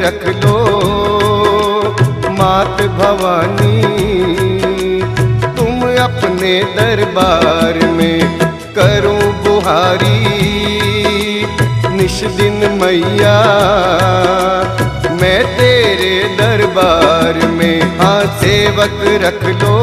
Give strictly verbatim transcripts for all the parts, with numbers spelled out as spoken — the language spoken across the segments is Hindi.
रख लो मात भवानी, तुम अपने दरबार में करो बुहारी निश दिन मैया। मैं तेरे दरबार में हाँ सेवक रख लो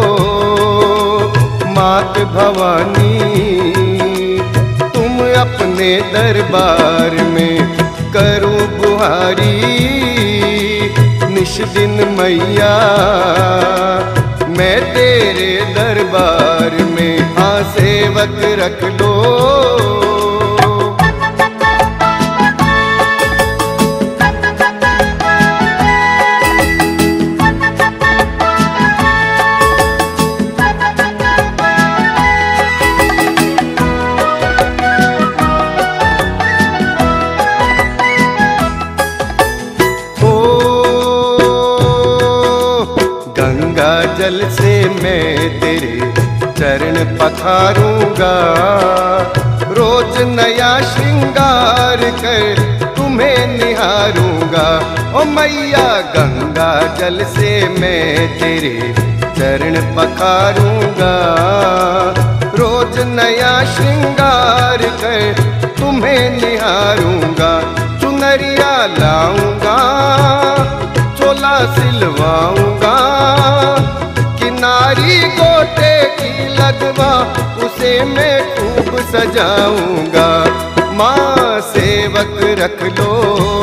मात भवानी, तुम अपने दरबार में करो बुहारी निश दिन मैया। मैं तेरे दरबार में हाँ सेवक रख लो। गंगा जल से मैं तेरे चरण पखारूंगा, रोज नया श्रृंगार कर तुम्हें निहारूंगा। ओ मैया गंगा जल से मैं तेरे चरण पखारूंगा, रोज नया श्रृंगार कर तुम्हें निहारूंगा। चुनरिया लाऊंगा चोला सिलवाऊंगा, किनारी गोटे की लगवा उसे मैं खूब सजाऊंगा। माँ सेवक रख लो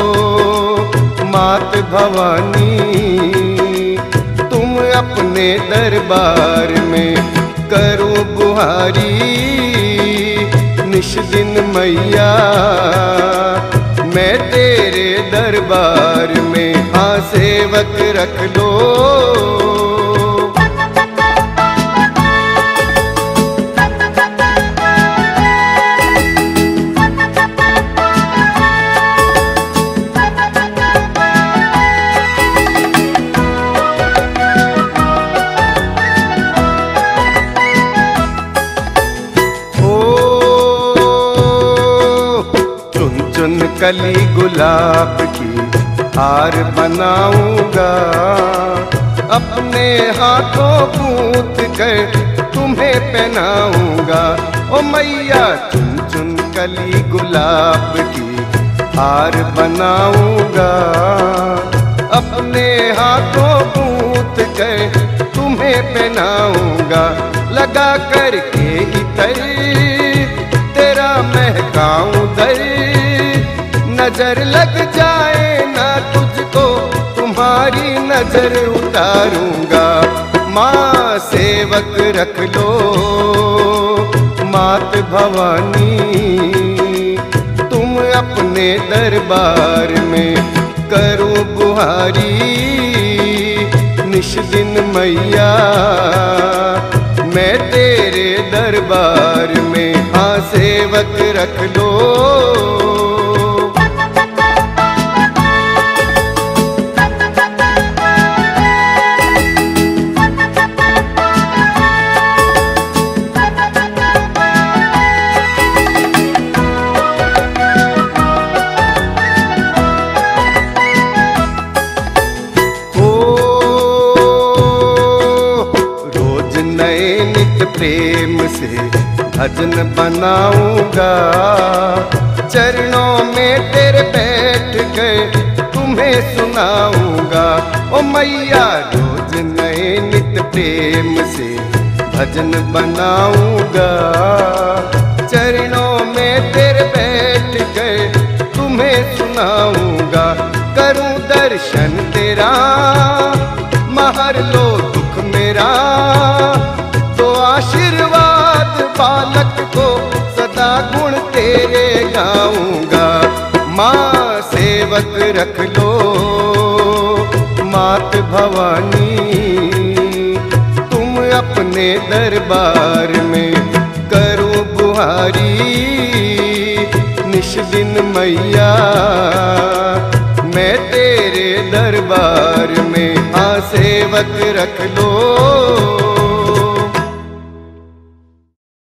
मात भवानी, तुम अपने दरबार में करो बुहारी निश दिन मैया। मैं तेरे दरबार में हाँ सेवक रख लो। कली गुलाब की हार बनाऊंगा, अपने हाथों गूंथ कर तुम्हें पहनाऊंगा। ओ मैया चुन चुन कली गुलाब की हार बनाऊंगा, अपने हाथों गूंथ कर तुम्हें पहनाऊंगा। लगा करके इतर तेरा महकाऊं दर, नजर लग जाए ना तुझको तुम्हारी नजर उतारूंगा। माँ सेवक रख लो मात भवानी, तुम अपने दरबार में करो बुहारी निश दिन मैया। मैं तेरे दरबार में हाँ सेवक रख लो। प्रेम से भजन बनाऊंगा, चरणों में तेरे बैठ कर तुम्हें सुनाऊंगा। ओ मैया रोज नए नित प्रेम से भजन बनाऊंगा, चरणों में तेरे बैठ कर तुम्हें सुनाऊंगा। करूं दर्शन तेरा महर लो दुख मेरा, आशीर्वाद बालक को सदा गुण तेरे गाऊंगा। माँ सेवक रख लो मात भवानी, तुम अपने दरबार में करो बुहारी निश दिन मैया। मैं तेरे दरबार में हाँ सेवक रख लो।